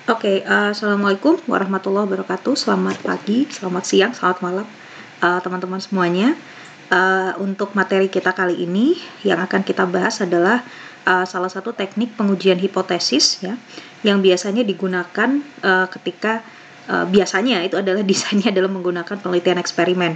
Assalamualaikum warahmatullahi wabarakatuh. Selamat pagi, selamat siang, selamat malam, teman-teman semuanya. Untuk materi kita kali ini yang akan kita bahas adalah salah satu teknik pengujian hipotesis ya, yang biasanya digunakan ketika biasanya itu adalah desainnya adalah menggunakan penelitian eksperimen.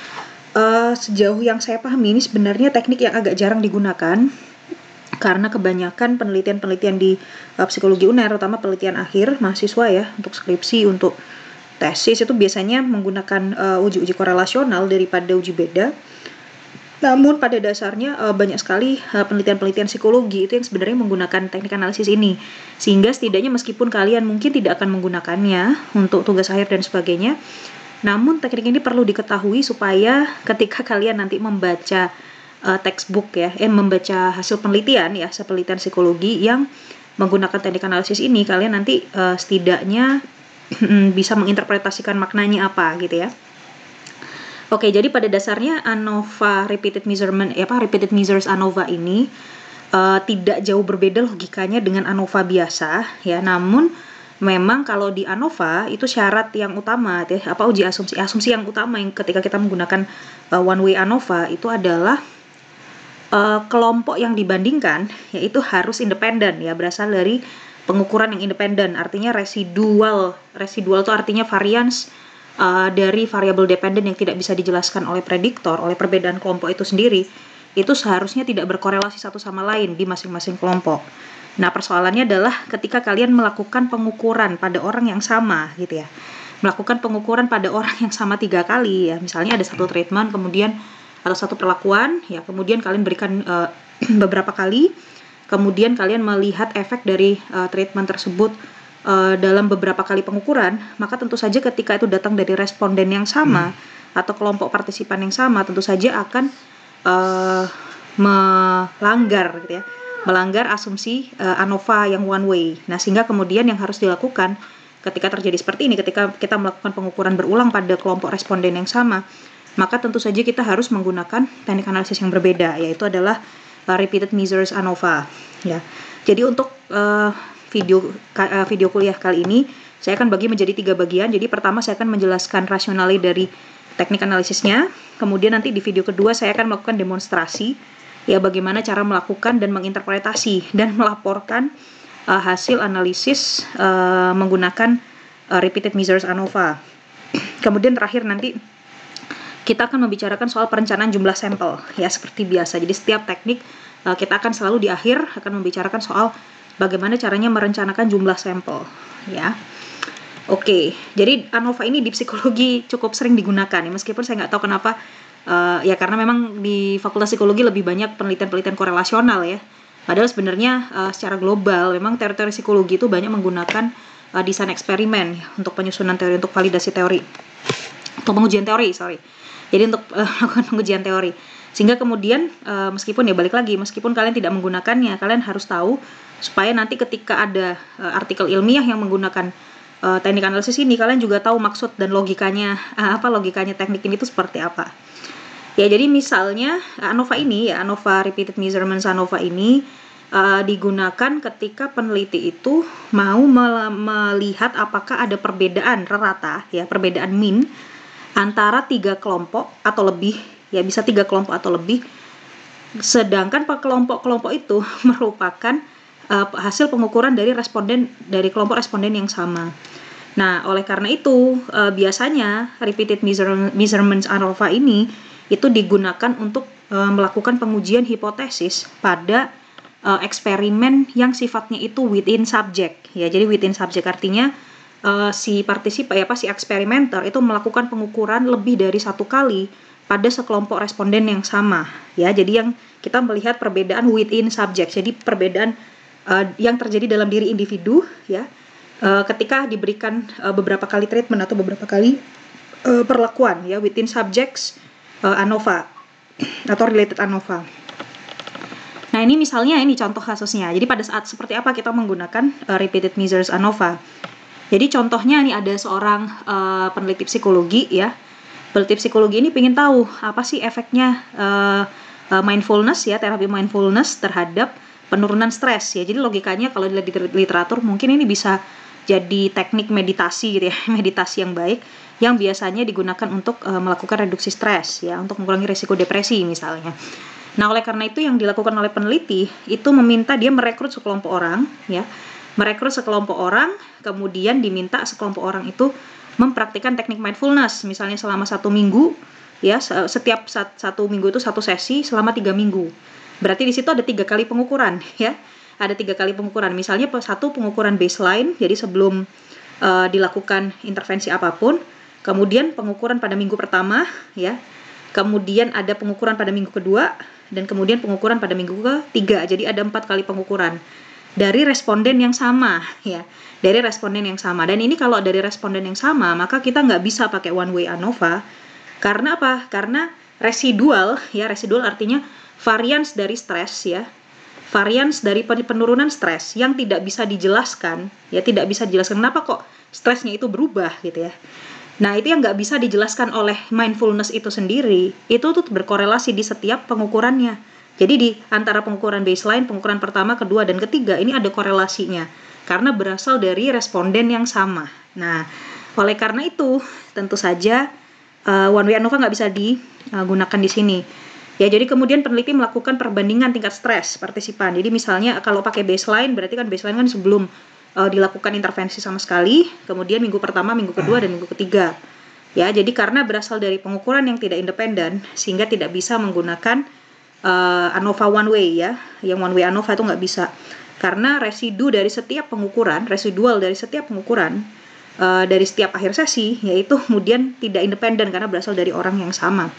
Sejauh yang saya pahami ini sebenarnya teknik yang agak jarang digunakan. Karena kebanyakan penelitian-penelitian di psikologi UNER, terutama penelitian akhir mahasiswa ya, untuk skripsi, untuk tesis itu biasanya menggunakan uji-uji korelasional daripada uji beda. Namun pada dasarnya banyak sekali penelitian-penelitian psikologi itu yang sebenarnya menggunakan teknik analisis ini. Sehingga setidaknya meskipun kalian mungkin tidak akan menggunakannya untuk tugas akhir dan sebagainya, namun teknik ini perlu diketahui supaya ketika kalian nanti membaca textbook ya, membaca hasil penelitian ya, penelitian psikologi yang menggunakan teknik analisis ini, kalian nanti setidaknya bisa menginterpretasikan maknanya apa gitu ya. Oke, jadi pada dasarnya ANOVA repeated measures ANOVA ini tidak jauh berbeda logikanya dengan ANOVA biasa ya, namun memang kalau di ANOVA itu syarat yang utama ya, uji asumsi yang utama yang ketika kita menggunakan one way ANOVA itu adalah kelompok yang dibandingkan yaitu harus independen ya, berasal dari pengukuran yang independen. Artinya residual itu artinya varians dari variabel dependen yang tidak bisa dijelaskan oleh prediktor, oleh perbedaan kelompok itu sendiri, itu seharusnya tidak berkorelasi satu sama lain di masing-masing kelompok. Nah, persoalannya adalah ketika kalian melakukan pengukuran pada orang yang sama gitu ya, melakukan pengukuran pada orang yang sama 3 kali ya, misalnya ada satu treatment kemudian atau satu perlakuan ya, kemudian kalian berikan beberapa kali, kemudian kalian melihat efek dari treatment tersebut dalam beberapa kali pengukuran, maka tentu saja ketika itu datang dari responden yang sama atau kelompok partisipan yang sama, tentu saja akan melanggar gitu ya, melanggar asumsi ANOVA yang one way. Nah, sehingga kemudian yang harus dilakukan ketika terjadi seperti ini, ketika kita melakukan pengukuran berulang pada kelompok responden yang sama, maka tentu saja kita harus menggunakan teknik analisis yang berbeda, yaitu adalah repeated measures ANOVA ya. Jadi untuk video kuliah kali ini saya akan bagi menjadi 3 bagian. Jadi pertama saya akan menjelaskan rasionale dari teknik analisisnya, kemudian nanti di video kedua saya akan melakukan demonstrasi ya, bagaimana cara melakukan dan menginterpretasi dan melaporkan hasil analisis menggunakan repeated measures ANOVA. Kemudian terakhir nanti kita akan membicarakan soal perencanaan jumlah sampel ya, seperti biasa. Jadi setiap teknik kita akan selalu di akhir akan membicarakan soal bagaimana caranya merencanakan jumlah sampel ya. Oke, jadi ANOVA ini di psikologi cukup sering digunakan ya, meskipun saya nggak tahu kenapa ya, karena memang di Fakultas Psikologi lebih banyak penelitian-penelitian korelasional ya. Padahal sebenarnya secara global memang teori-teori psikologi itu banyak menggunakan desain eksperimen ya, untuk penyusunan teori, untuk validasi teori, untuk pengujian teori, Jadi untuk melakukan pengujian teori. Sehingga kemudian meskipun kalian tidak menggunakannya, kalian harus tahu supaya nanti ketika ada artikel ilmiah yang menggunakan teknik analisis ini, kalian juga tahu maksud dan logikanya logikanya teknik ini itu seperti apa. Ya, jadi misalnya ANOVA ini ya, ANOVA repeated measurements ANOVA ini digunakan ketika peneliti itu mau melihat apakah ada perbedaan rata ya, perbedaan mean antara 3 kelompok atau lebih ya, bisa 3 kelompok atau lebih, sedangkan kelompok-kelompok itu merupakan hasil pengukuran dari kelompok responden yang sama. Nah, oleh karena itu biasanya repeated measurements ANOVA ini itu digunakan untuk melakukan pengujian hipotesis pada eksperimen yang sifatnya itu within subject ya. Jadi within subject artinya si eksperimenter itu melakukan pengukuran lebih dari 1 kali pada sekelompok responden yang sama ya. Jadi yang kita melihat perbedaan within subject, jadi perbedaan yang terjadi dalam diri individu ya, ketika diberikan beberapa kali treatment atau beberapa kali perlakuan ya, within subjects ANOVA atau related ANOVA. Nah, ini misalnya ini contoh kasusnya. Jadi pada saat seperti apa kita menggunakan repeated measures ANOVA. Jadi contohnya nih, ada seorang peneliti psikologi ya. Peneliti psikologi ini ingin tahu apa sih efeknya mindfulness ya, terapi mindfulness terhadap penurunan stres ya. Jadi logikanya kalau dilihat di literatur mungkin ini bisa jadi teknik meditasi gitu ya, meditasi yang baik yang biasanya digunakan untuk melakukan reduksi stres ya, untuk mengurangi risiko depresi misalnya. Nah, oleh karena itu yang dilakukan oleh peneliti itu meminta dia merekrut sekelompok orang ya, merekrut sekelompok orang, kemudian diminta sekelompok orang itu mempraktikkan teknik mindfulness misalnya selama 1 minggu ya, setiap 1 minggu itu 1 sesi selama 3 minggu. Berarti di situ ada 3 kali pengukuran ya, ada 3 kali pengukuran. Misalnya satu pengukuran baseline, jadi sebelum dilakukan intervensi apapun, kemudian pengukuran pada minggu pertama ya, kemudian ada pengukuran pada minggu kedua, dan kemudian pengukuran pada minggu ketiga. Jadi ada 4 kali pengukuran dari responden yang sama ya, dari responden yang sama. Dan ini kalau dari responden yang sama, maka kita nggak bisa pakai one way ANOVA. Karena apa? Karena residual ya, residual artinya varians dari stres ya, varians dari penurunan stres yang tidak bisa dijelaskan ya, tidak bisa dijelaskan kenapa kok stresnya itu berubah gitu ya. Nah, itu yang nggak bisa dijelaskan oleh mindfulness itu sendiri, itu tuh berkorelasi di setiap pengukurannya. Jadi di antara pengukuran baseline, pengukuran pertama, kedua, dan ketiga ini ada korelasinya karena berasal dari responden yang sama. Nah, oleh karena itu tentu saja one way ANOVA nggak bisa digunakan di sini. Ya, jadi kemudian peneliti melakukan perbandingan tingkat stres partisipan. Jadi misalnya kalau pakai baseline, berarti kan baseline kan sebelum dilakukan intervensi sama sekali, kemudian minggu pertama, minggu kedua, dan minggu ketiga. Ya, jadi karena berasal dari pengukuran yang tidak independen, sehingga tidak bisa menggunakan ANOVA one way ya. Yang one way ANOVA itu nggak bisa. Karena residu dari setiap pengukuran, residual dari setiap pengukuran, dari setiap akhir sesi, yaitu kemudian tidak independen karena berasal dari orang yang sama.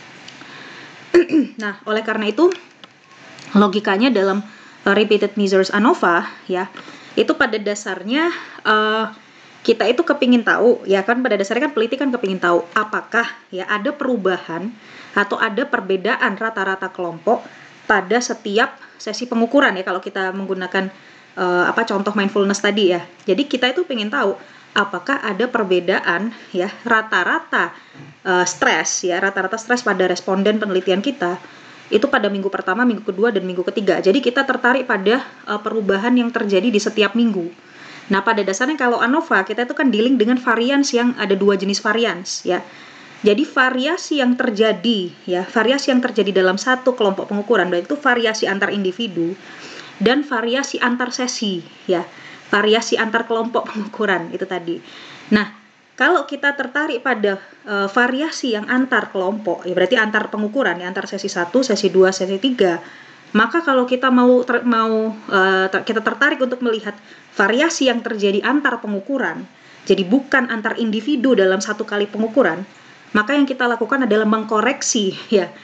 Nah, oleh karena itu logikanya dalam repeated measures ANOVA ya, itu pada dasarnya kita itu kepingin tahu ya kan, pada dasarnya kan peneliti kan kepingin tahu apakah ya ada perubahan atau ada perbedaan rata-rata kelompok pada setiap sesi pengukuran ya, kalau kita menggunakan contoh mindfulness tadi ya. Jadi kita itu pengen tahu apakah ada perbedaan ya rata-rata stres ya, rata-rata stres pada responden penelitian kita itu pada minggu pertama, minggu kedua, dan minggu ketiga. Jadi kita tertarik pada perubahan yang terjadi di setiap minggu. Nah, pada dasarnya kalau ANOVA kita itu kan dealing dengan varians yang ada 2 jenis varians ya. Jadi variasi yang terjadi ya, variasi yang terjadi dalam satu kelompok pengukuran, baik itu variasi antar individu dan variasi antar sesi ya, variasi antar kelompok pengukuran itu tadi. Nah, kalau kita tertarik pada variasi yang antar kelompok, ya berarti antar pengukuran, ya antar sesi 1, sesi 2, sesi 3, maka kalau kita kita tertarik untuk melihat variasi yang terjadi antar pengukuran, jadi bukan antar individu dalam satu kali pengukuran, maka yang kita lakukan adalah mengkoreksi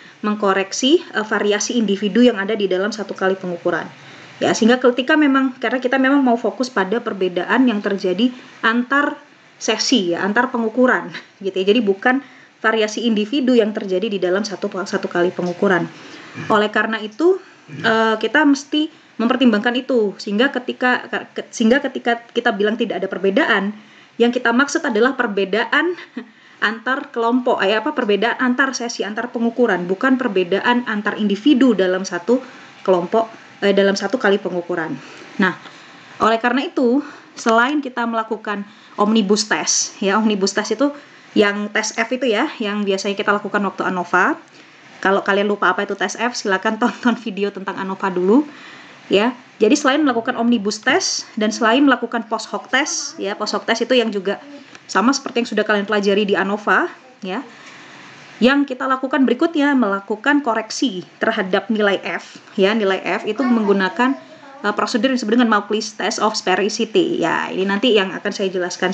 variasi individu yang ada di dalam satu kali pengukuran. Ya, sehingga karena kita memang mau fokus pada perbedaan yang terjadi antar sesi ya, antar pengukuran gitu ya. Jadi bukan variasi individu yang terjadi di dalam satu kali pengukuran. Oleh karena itu kita mesti mempertimbangkan itu, sehingga ketika kita bilang tidak ada perbedaan, yang kita maksud adalah perbedaan antar kelompok, perbedaan antar sesi, antar pengukuran, bukan perbedaan antar individu dalam satu kelompok, dalam satu kali pengukuran. Nah, oleh karena itu, selain kita melakukan omnibus test, ya omnibus test itu yang tes F itu ya, yang biasanya kita lakukan waktu ANOVA. Kalau kalian lupa apa itu tes F, silakan tonton video tentang ANOVA dulu, ya. Jadi selain melakukan omnibus test dan selain melakukan post hoc test, ya post hoc test itu yang juga sama seperti yang sudah kalian pelajari di ANOVA, ya. Yang kita lakukan berikutnya melakukan koreksi terhadap nilai F, ya nilai F itu menggunakan prosedur yang disebut dengan Mauchly's Test of Sphericity. Ya, ini nanti yang akan saya jelaskan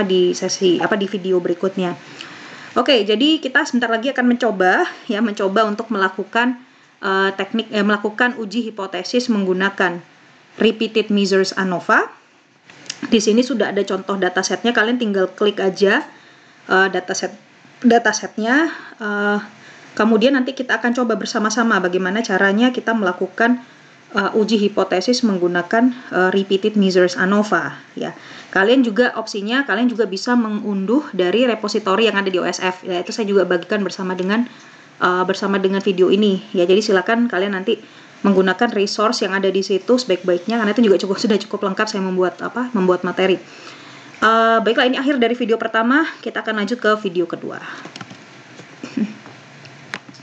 di video berikutnya. Oke, jadi kita sebentar lagi akan mencoba untuk melakukan melakukan uji hipotesis menggunakan repeated measures ANOVA. Di sini sudah ada contoh datasetnya, kalian tinggal klik aja datasetnya. Kemudian nanti kita akan coba bersama-sama bagaimana caranya kita melakukan uji hipotesis menggunakan repeated measures ANOVA ya. Kalian juga bisa mengunduh dari repositori yang ada di OSF ya, itu saya juga bagikan bersama dengan video ini ya. Jadi silakan kalian nanti menggunakan resource yang ada di situ sebaik-baiknya, karena itu juga sudah cukup lengkap saya membuat materi. Baiklah, ini akhir dari video pertama. Kita akan lanjut ke video kedua.